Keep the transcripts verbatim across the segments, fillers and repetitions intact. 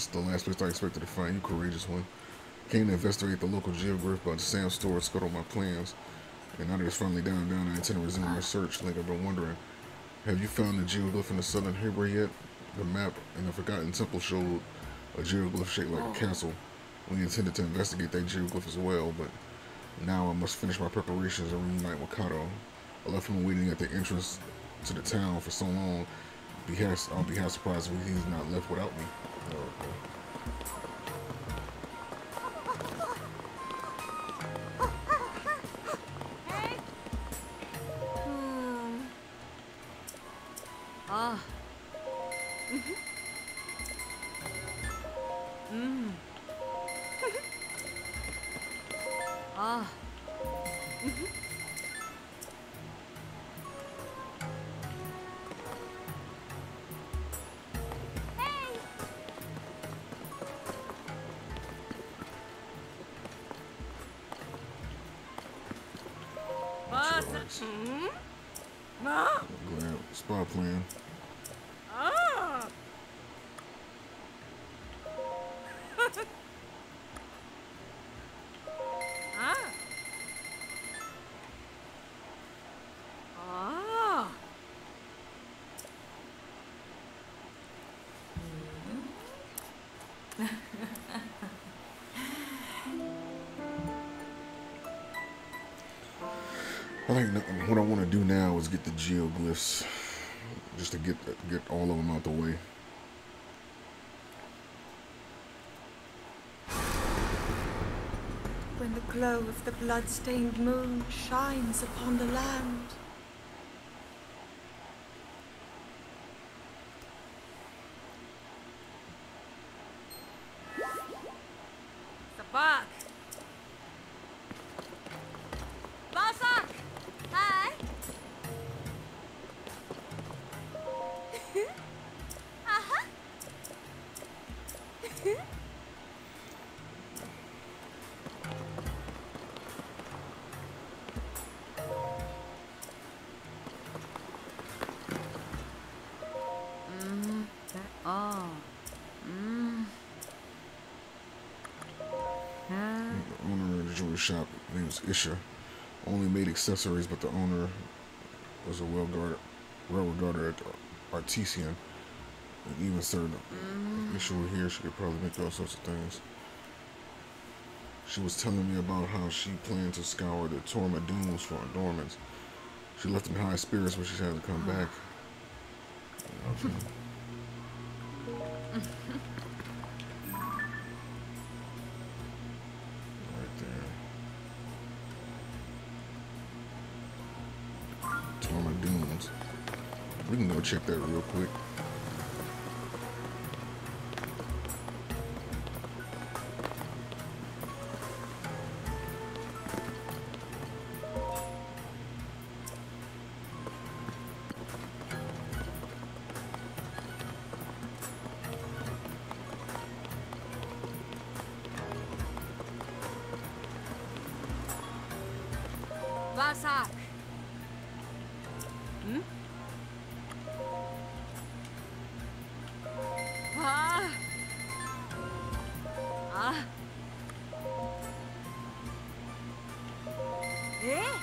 This is the last place I expected to find you, courageous one. Came to investigate the local geoglyph, but Sam store scuttled my plans. And now that it's finally down down, I intend to resume my search. Like I've been wondering, have you found the geoglyph in the southern harbor yet? The map in the Forgotten Temple showed a geoglyph shaped like a castle. We intended to investigate that geoglyph as well, but now I must finish my preparations and reunite with Kato. I left him waiting at the entrance to the town for so long. Be half, I'll be half surprised if he's not left without me. Oh, okay. Ah. Mm. Ah. Hey. Boss. Hmm? No. Glad spot plan. Ah. Ah. Ah. I think what I want to do now is get the geoglyphs, just to get get all of them out the way. When the glow of the blood-stained moon shines upon the land. Sabak. Basak. Hi. Uh-huh. Mm. Oh. Mm. Huh? The owner of the jewelry shop, his name was Isha, only made accessories, but the owner was a well-guarded, well-regarded artisan, and even served. If Isha were here, she could probably make all sorts of things. She was telling me about how she planned to scour the Torma dunes for adornments. She left in high spirits when she had to come back. Okay. Right there. Torma dunes. We can go check that real quick. Basak. Hmm? Ah. Ah. Eh?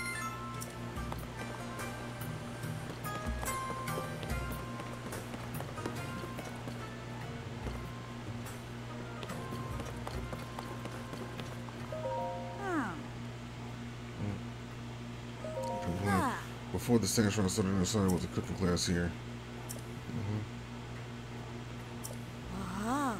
Before the Sandstorm started inside was a cooking class here. Mm-hmm. Ah.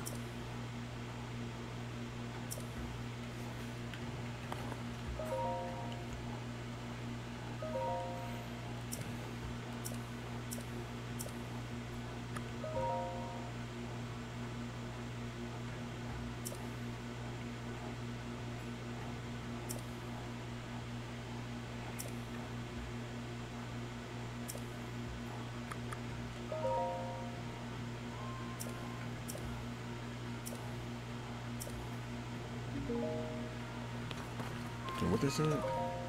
So what they said?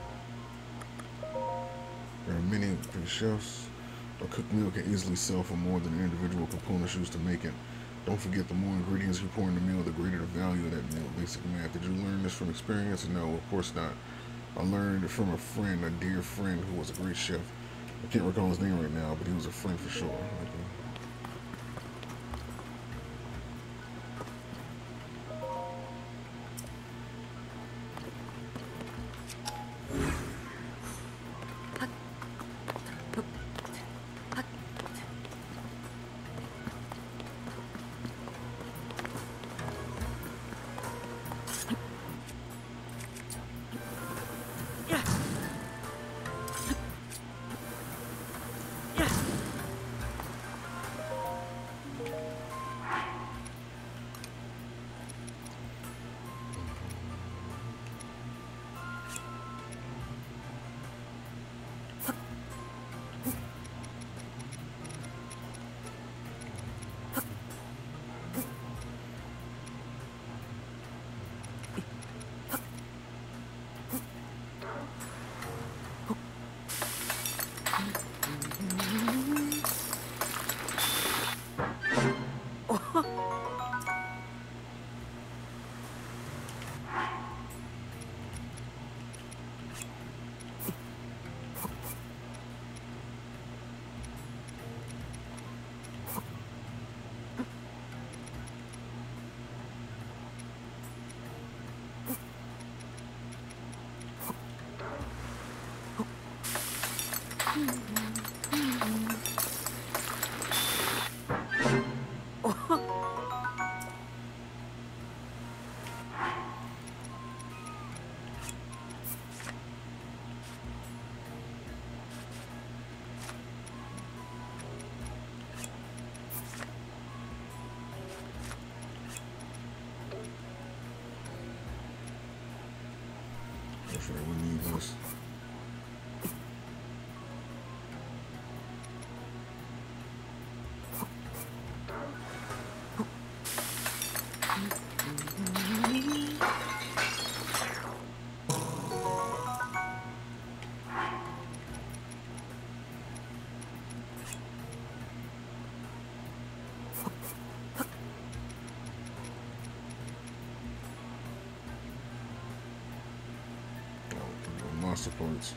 There are many chefs. A cooked meal can easily sell for more than the individual components used to make it. Don't forget, the more ingredients you pour in the meal, the greater the value of that meal. Basic math. Did you learn this from experience? No, of course not. I learned it from a friend, a dear friend who was a great chef. I can't recall his name right now, but he was a friend for sure. Okay. Sure, we need this. Monster parts.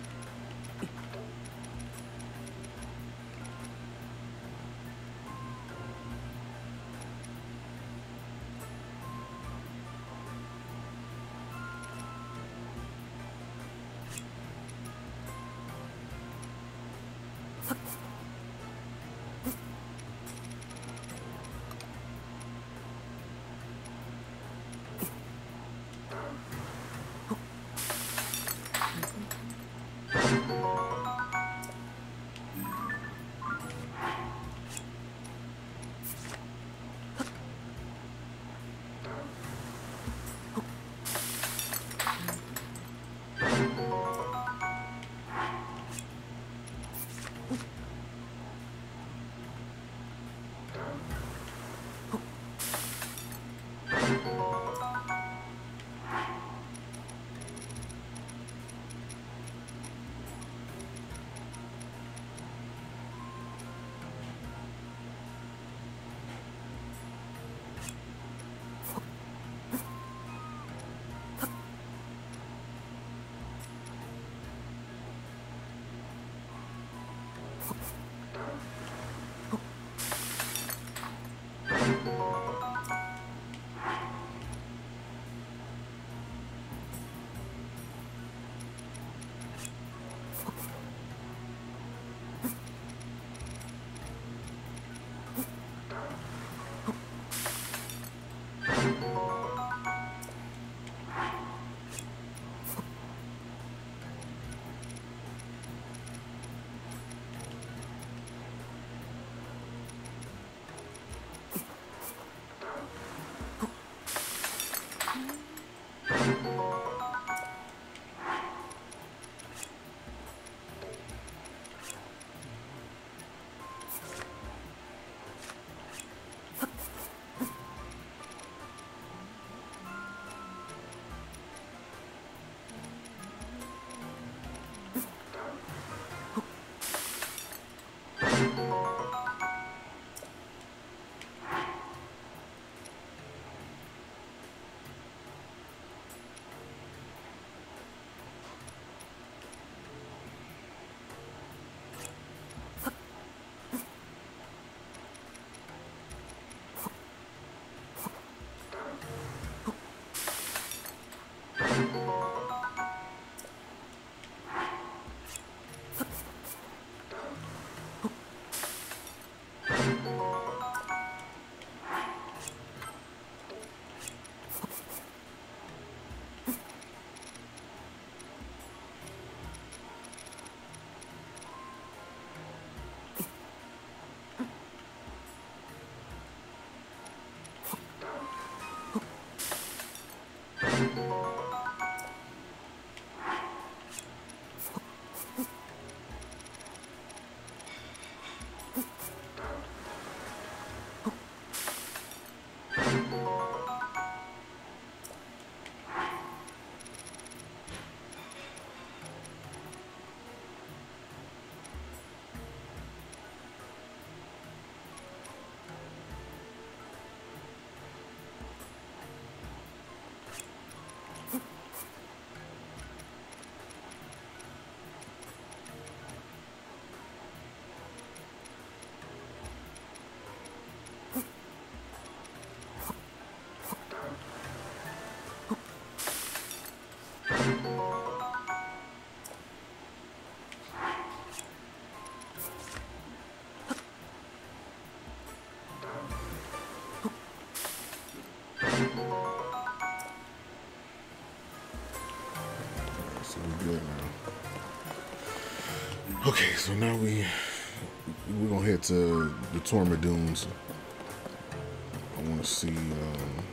Okay, so now we we're gonna head to the Torment Dunes. I want to see. Um,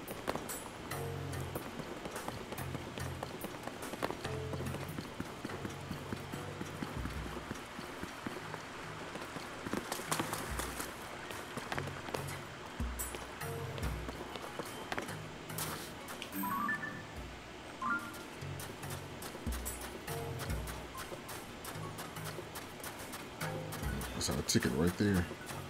That's our ticket right there.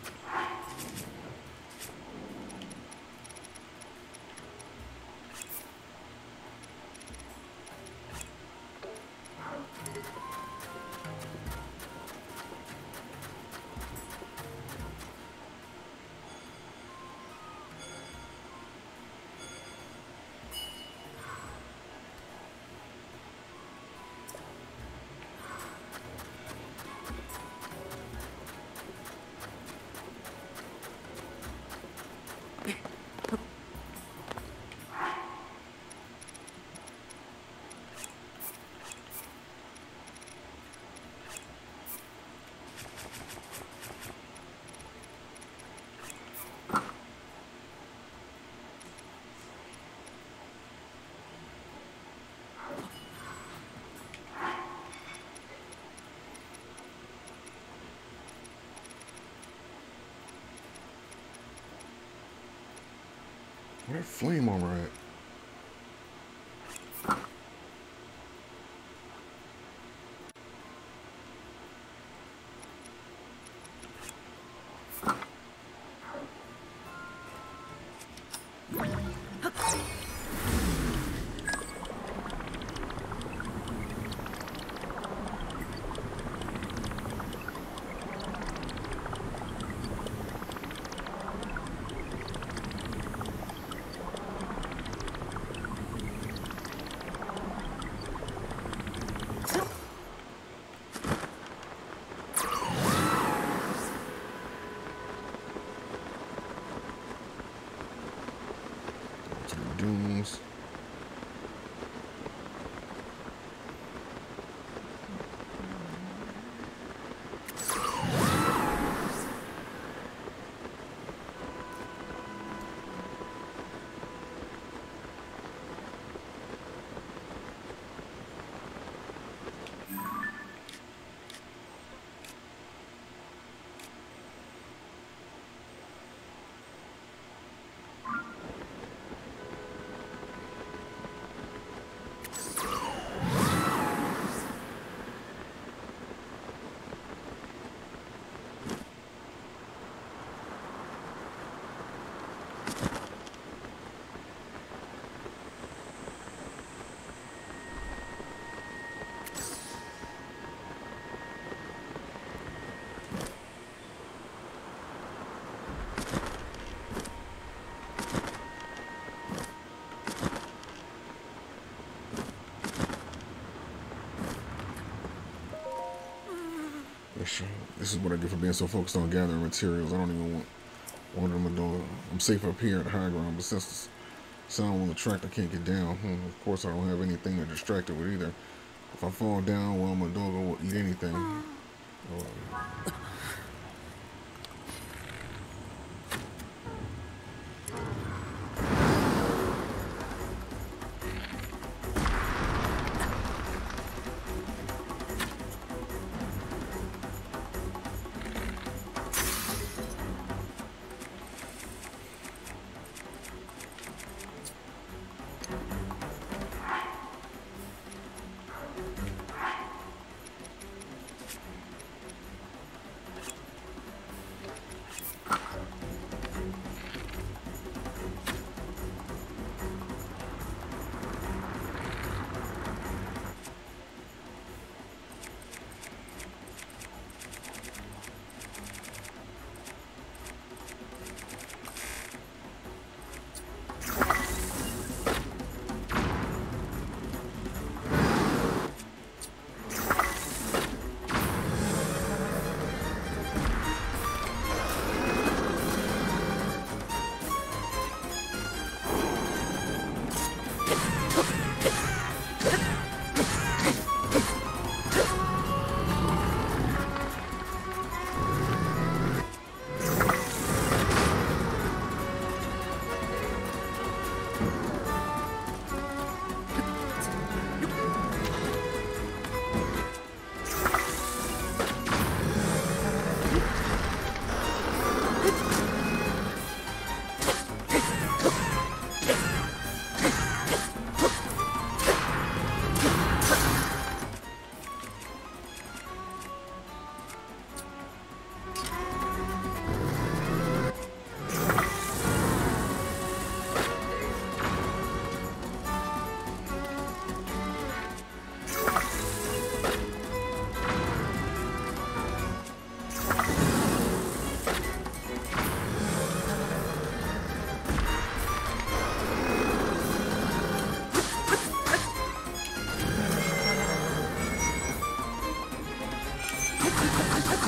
Where that flame armor at? To the dunes. This is what I get for being so focused on gathering materials. I don't even want one of them to do. I'm safe up here at the high ground, but since the sound on the track I can't get down, hmm, of course I don't have anything to distract it with either. If I fall down, well, my dog will eat anything. Oh.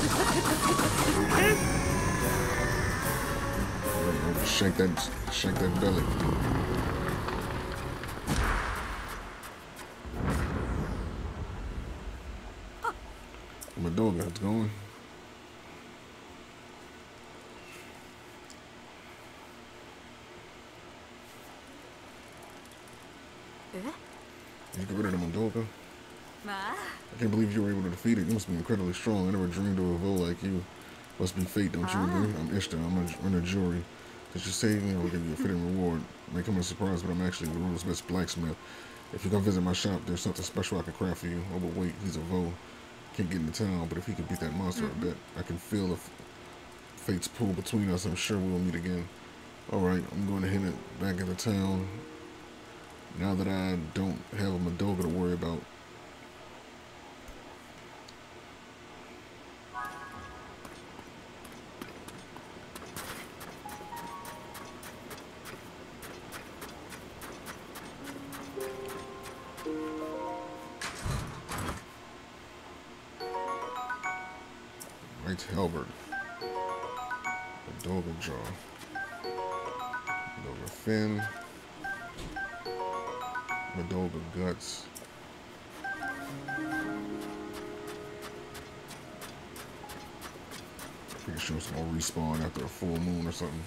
Shake that, shake that belly. Madoga, it's going. You get rid of the Madoga? I can't believe you were able to defeat it. You must be incredibly strong. I never dreamed of a foe like you. Must be fate, don't you agree? I'm Ishtar. I'm a, in a jury. Since you saved me, I will give you a fitting reward. It may come as a surprise, but I'm actually the world's best blacksmith. If you come visit my shop, there's something special I can craft for you. Oh, but wait, he's a foe. Can't get into town, but if he can beat that monster, mm-hmm. I bet I can feel the fate's pull between us. I'm sure we'll meet again. Alright, I'm going to head it back into town. Now that I don't have a Madoga to worry about. Right halberd. Madoga jaw. Madoga fin. Madoga guts. Pretty sure it's gonna respawn after a full moon or something.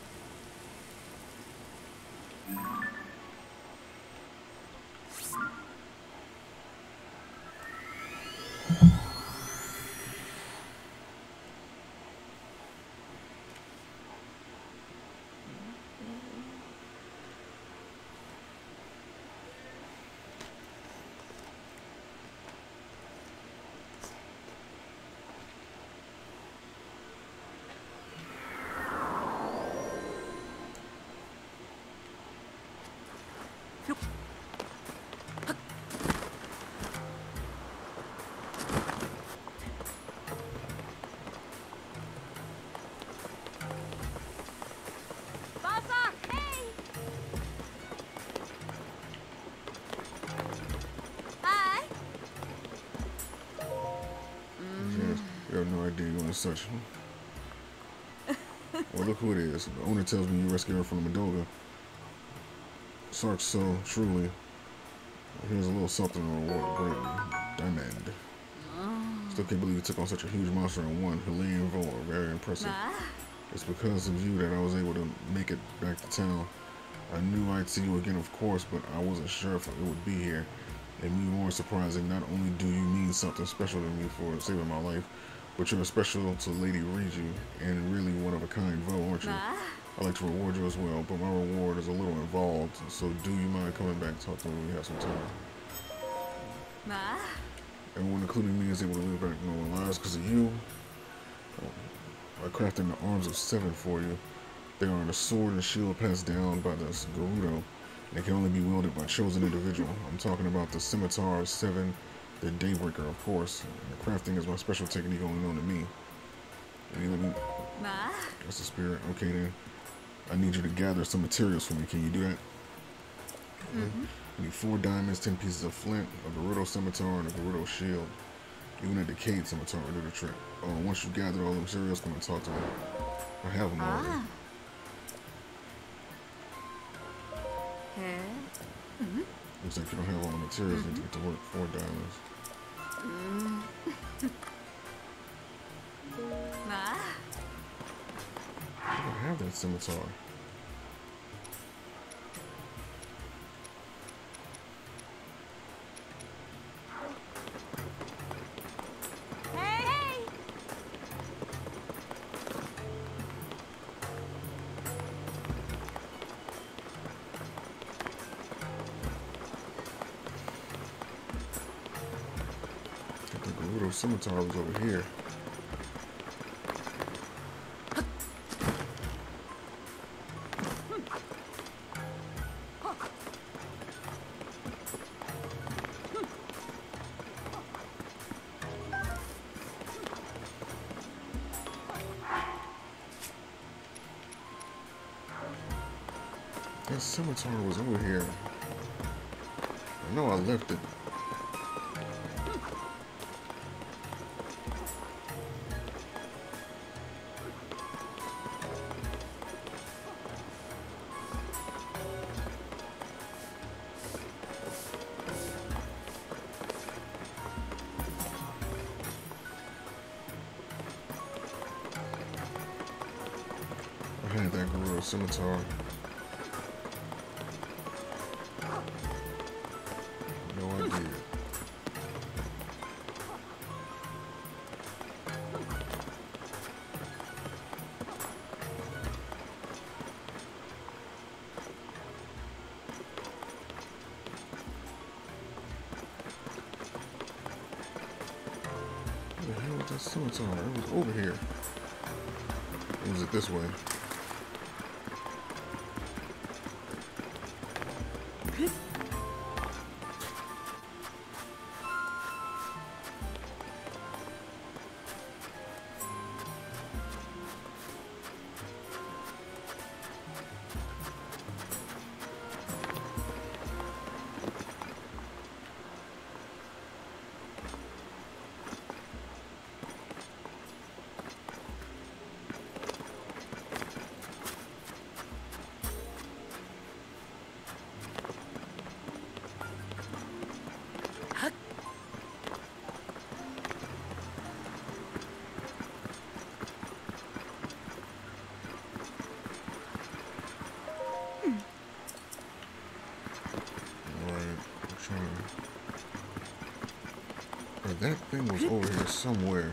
And such. Well, look who it is. The owner tells me you rescued her from the Madoga. Sark, so truly. Here's a little something to reward greatly. Diamond. Still can't believe you took on such a huge monster in one. Helene Vola, very impressive. It's because of you that I was able to make it back to town. I knew I'd see you again, of course, but I wasn't sure if it would be here. And me more surprising, not only do you mean something special to me for saving my life, but you're special to Lady Riju, and really one of a kind foe, aren't you? I'd like to reward you as well, but my reward is a little involved, so do you mind coming back and talk to me when we have some time? Everyone, including me, is able to live back normal lives because of you. I crafted the arms of seven for you. They are the sword and shield passed down by the Gerudo. They can only be wielded by a chosen individual. I'm talking about the scimitar of seven, the Daybreaker, of course. And the crafting is my special technique only known to me. me That's the spirit. Okay, then. I need you to gather some materials for me. Can you do that? Mm-hmm. I need four diamonds, ten pieces of flint, a Gerudo scimitar, and a Gerudo shield. Even a decayed scimitar will do the trick. Oh, once you gather all the materials, come and talk to me. I have them already. Ah. Okay. Mm-hmm. Looks like you don't have all the materials. Mm-hmm. You need to get to work. Four diamonds. Mm. Ah. I don't have that scimitar. Hey, hey. The Gerudo scimitar was over here. That scimitar was over here. I know I left it. had that gorilla scimitar. No idea. What the hell was that scimitar? It was over here. Or was it this way? That thing was over here somewhere.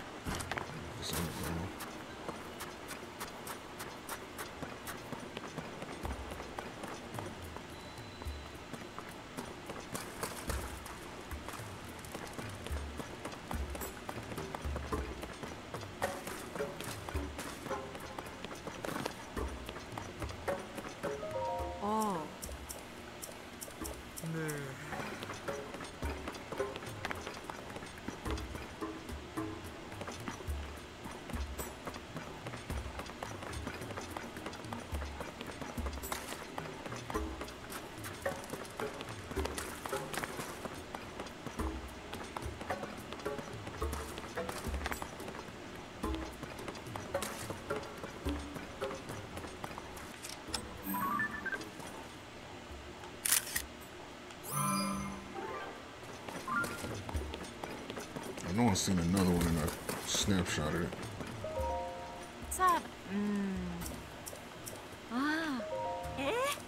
Oh. I know I've seen another one and I snapshotted it. Sab. Mm. Ah. Eh?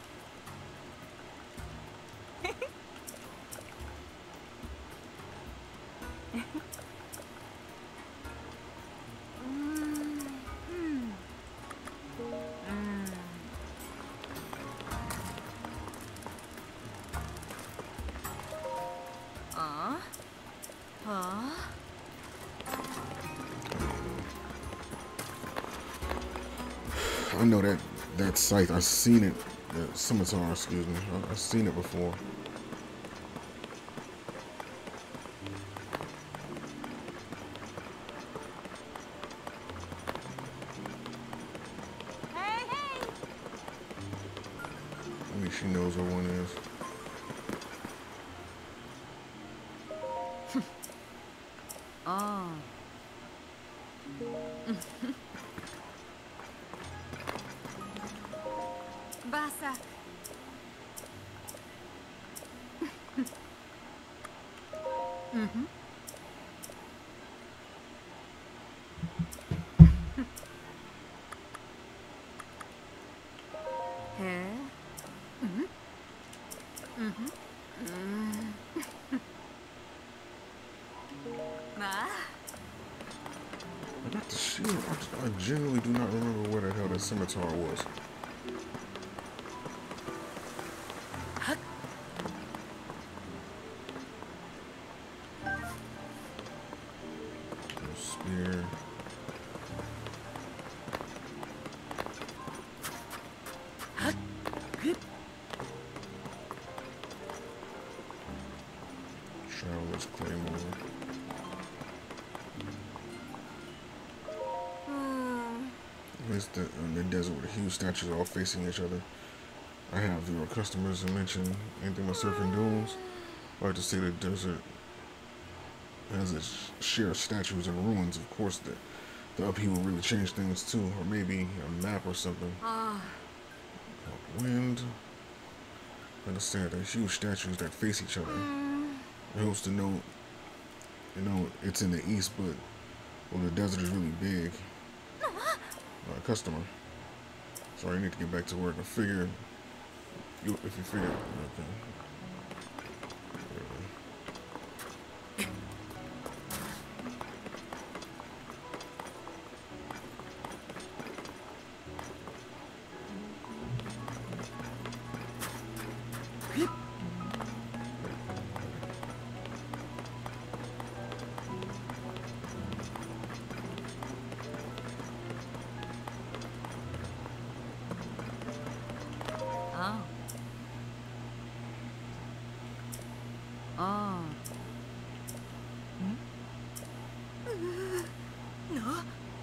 I know that that site. I've seen it. That scimitar, excuse me. I, I've seen it before. Hey, hey. I think she knows where one is. Oh. Basak. Mm-hmm. Hey. Mm-hmm. Mm-hmm. Mm. Ah. I got the shield. I, I genuinely do not remember where the hell that scimitar was. Spear. Traveler's Claymore. It's the, in the desert where the huge statues are all facing each other. I have zero customers and mention anything about surfing dunes. I like to see the desert has its share of statues and ruins. Of course, the, the upheaval really changed things too, or maybe a map or something. Ah. Wind. Understand the huge statues that face each other. It helps to know, you know, it's in the east, but well, the desert is really big. Uh, customer. Sorry, I need to get back to work. I figure, you, if you figure, okay. Oh. Oh. No.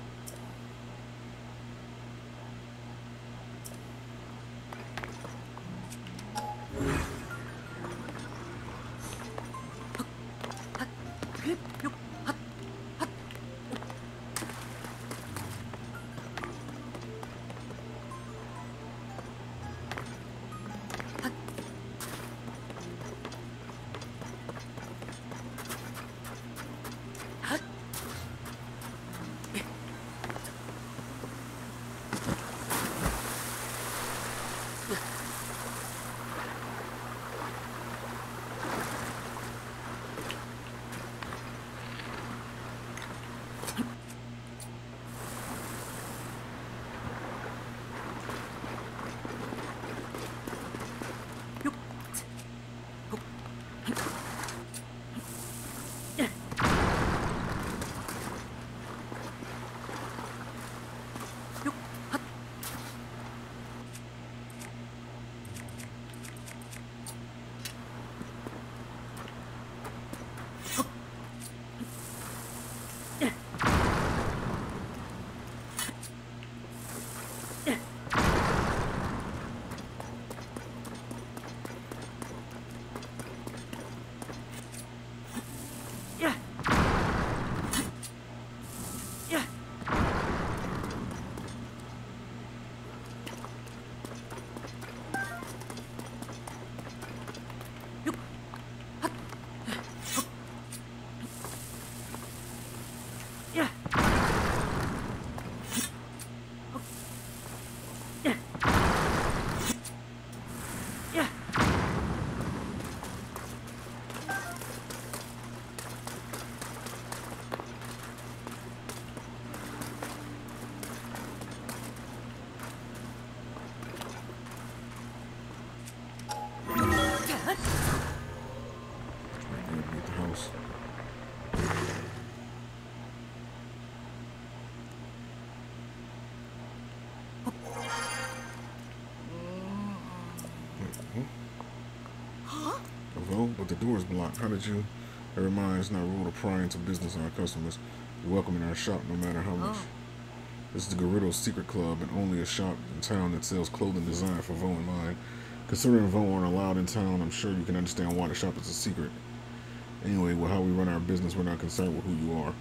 But the door is blocked. How did you? Never mind, it's not rule to pry into business on our customers. You're welcome in our shop no matter how much. Oh. This is the Garrido Secret Club and only a shop in town that sells clothing designed for Vo in mind. Considering Vo aren't allowed in town, I'm sure you can understand why the shop is a secret. Anyway, with how we run our business, we're not concerned with who you are.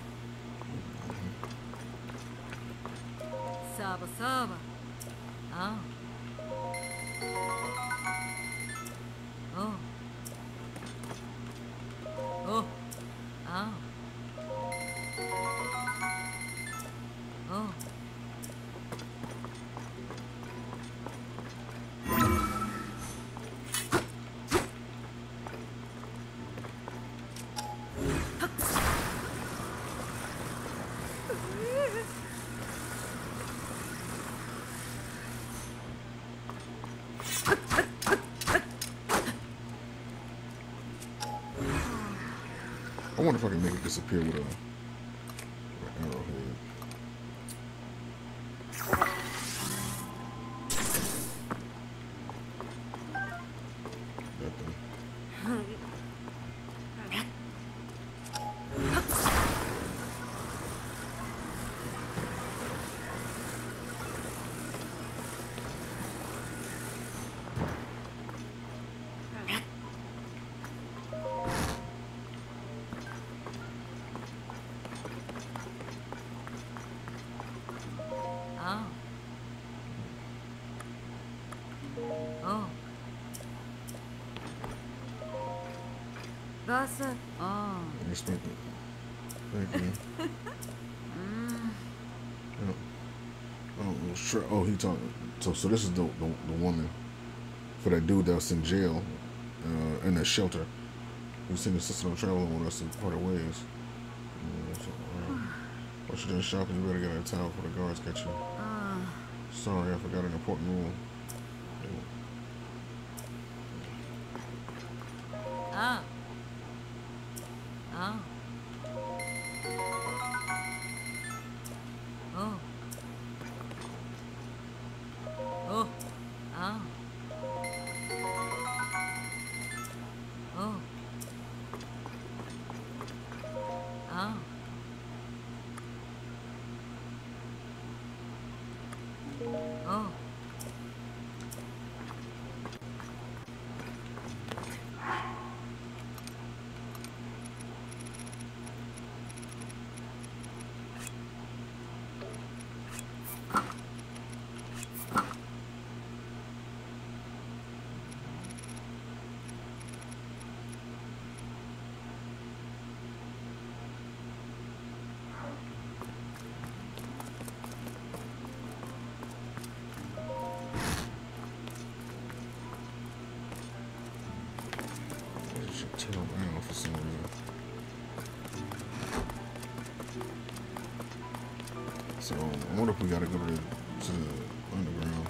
Saba Saba. Oh. Oh. Oh. Oh. Oh. I wonder if I can make it disappear with a, with an arrowhead. That thing. Oh. Oh. Vasa. Oh. Respect it. Thank you. Mm. Yep. Oh, sure. Oh, he talking. So, so this is the, the the woman for that dude that's in jail, uh, in that shelter. We seen the sister traveling with us in part of ways. Yeah, so, uh, once you're done shopping, you better get out of town before the guards catch you. Uh, Sorry, I forgot an important rule. oh. Oh. Oh. Oh. Oh. Oh. Oh. Oh. It should turn around for some reason. So I wonder if we gotta go to the, to the underground.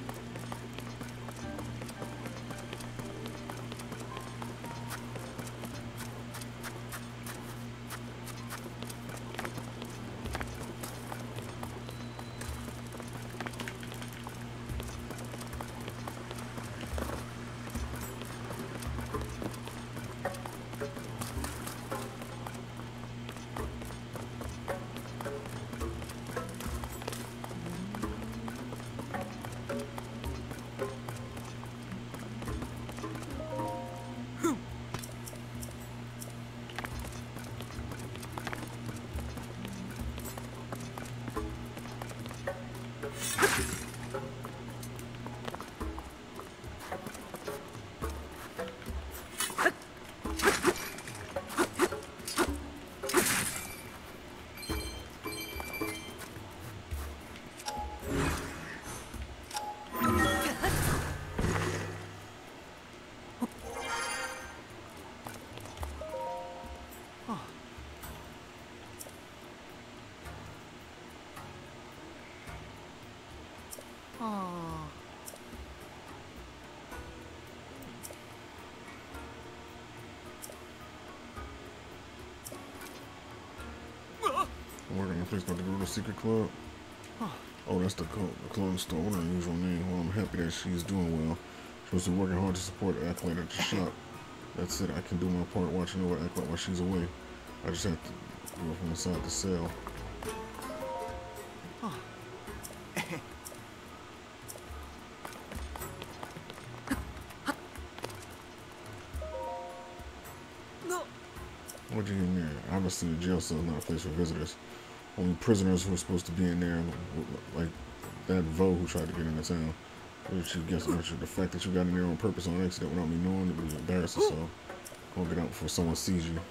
Oh. I'm working on a place called the Gorilla Secret Club. Oh, that's the, co- the clothing store. What an unusual name. Well, I'm happy that she's doing well. She must be working hard to support Acolyte at the shop. That's it. I can do my part watching over Acolyte while she's away. I just have to go from inside the cell. What'd you get in there? Obviously, the jail cell is not a place for visitors. Only prisoners who are supposed to be in there, like that Vo who tried to get into town. What did you guess? Archer? The fact that you got in there on purpose on accident without me knowing it was embarrassing. So, don't get out before someone sees you.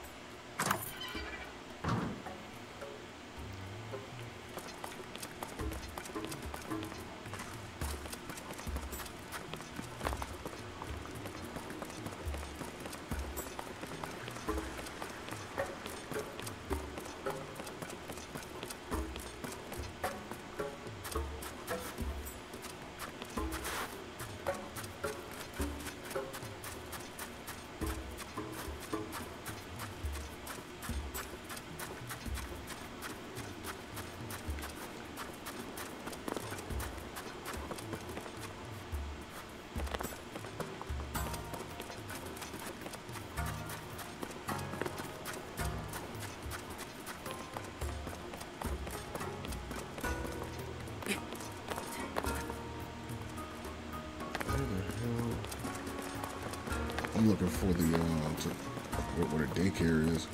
I'm looking for the, uh, to, where, where the daycare is.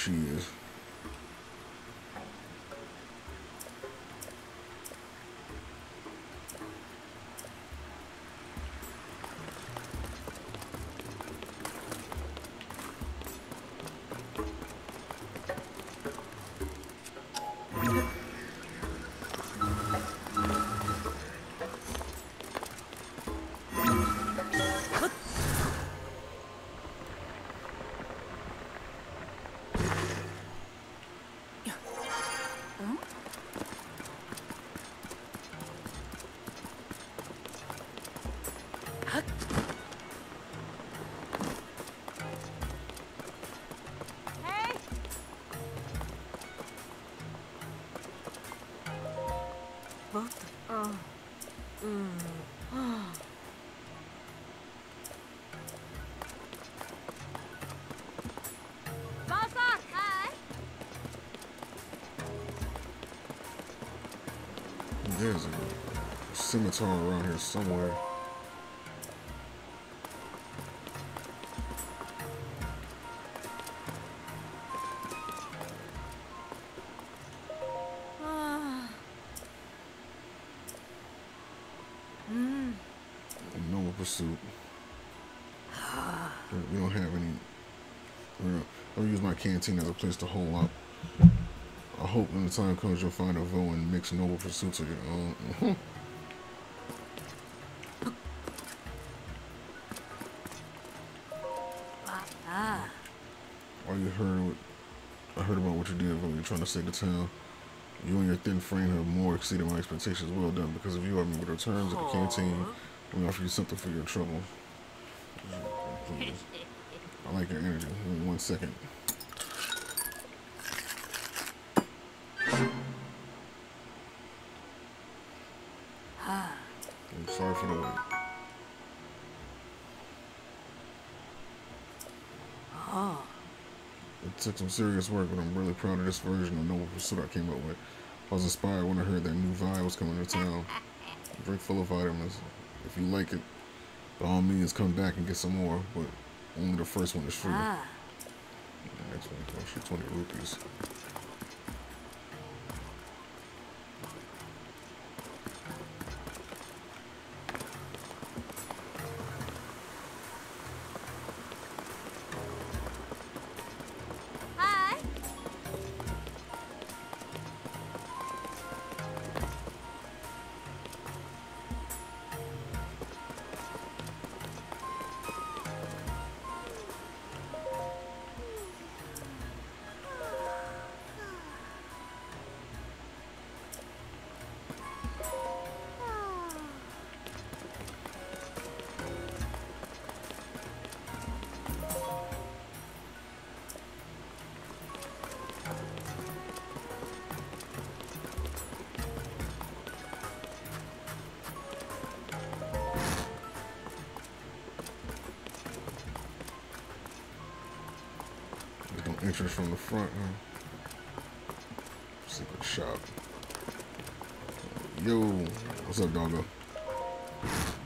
she is. Both. Oh. Mm. Oh. There's a scimitar around here somewhere. Noble pursuit. We don't have any. We're gonna, I'm gonna use my canteen as a place to hole up. I hope when the time comes you'll find a vow and mix noble pursuits of your own. Ah. All you heard, what, I heard about what you did when you were trying to save the town. You and your thin frame have more exceeded my expectations. Well done. Because of you, I remember the terms of the canteen. We offer you something for your trouble. I like your energy. Give me one second. I'm sorry for the wait. Oh. It took some serious work, but I'm really proud of this version of Noble Pursuit I came up with. I was inspired when I heard that new vial was coming to town. A drink full of vitamins. If you like it, by all means come back and get some more, but only the first one is free. Ah. The next one costs you twenty rupees. Hi. There's no entrance from the front, huh? Secret shop. Yo, what's up, doggo?